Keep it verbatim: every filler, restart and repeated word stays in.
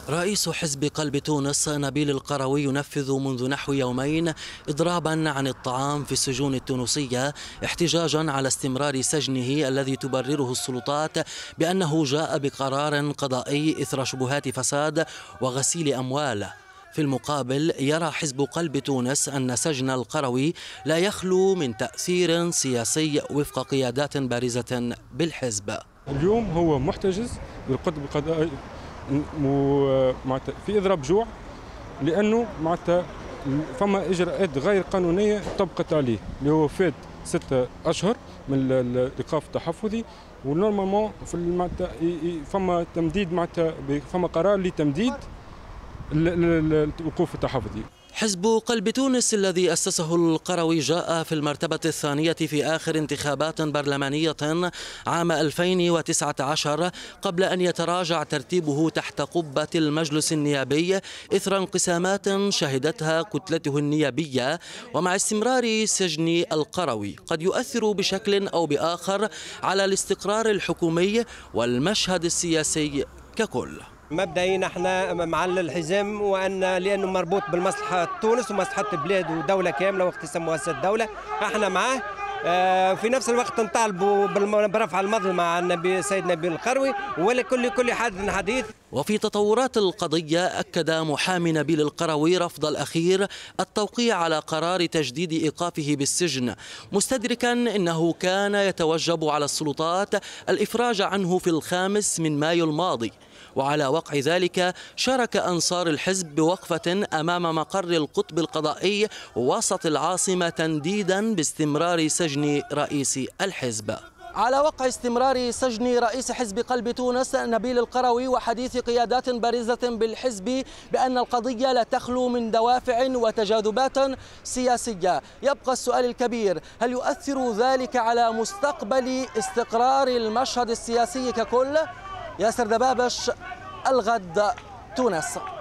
رئيس حزب قلب تونس نبيل القروي ينفذ منذ نحو يومين إضرابا عن الطعام في السجون التونسية احتجاجا على استمرار سجنه الذي تبرره السلطات بأنه جاء بقرار قضائي إثر شبهات فساد وغسيل أموال. في المقابل يرى حزب قلب تونس أن سجن القروي لا يخلو من تأثير سياسي وفق قيادات بارزة بالحزب. اليوم هو محتجز بالقطب القضائي في إضراب جوع، لأنه معناتها فما إجراءات غير قانونية طبقت عليه، اللي هو فات ستة أشهر من الإيقاف التحفظي، ونورمالمون في فما تمديد معناتها فما قرار لتمديد الوقوف التحفظي. حزب قلب تونس الذي أسسه القروي جاء في المرتبة الثانية في آخر انتخابات برلمانية عام ألفين وتسعة عشر قبل أن يتراجع ترتيبه تحت قبة المجلس النيابي إثر انقسامات شهدتها كتلته النيابية. ومع استمرار سجن القروي قد يؤثر بشكل أو بآخر على الاستقرار الحكومي والمشهد السياسي ككل. مبدئيا احنا مع الحزام، وان لانه مربوط بالمصلحه تونس ومصلحه البلاد ودوله كامله واقتسام مؤسسات الدوله، احنا معاه. في نفس الوقت نطالبوا برفع المظلمه عن النبي سيد نبيل القروي ولكل كل حادث حديث. وفي تطورات القضية أكد محامي نبيل القروي رفض الأخير التوقيع على قرار تجديد إيقافه بالسجن، مستدركا أنه كان يتوجب على السلطات الإفراج عنه في الخامس من مايو الماضي. وعلى وقع ذلك شارك أنصار الحزب بوقفة أمام مقر القطب القضائي وسط العاصمة تنديدا باستمرار سجن رئيس الحزب. على وقع استمرار سجن رئيس حزب قلب تونس نبيل القروي وحديث قيادات بارزة بالحزب بأن القضية لا تخلو من دوافع وتجاذبات سياسية، يبقى السؤال الكبير: هل يؤثر ذلك على مستقبل استقرار المشهد السياسي ككل؟ ياسر دبابش، الغد، تونس.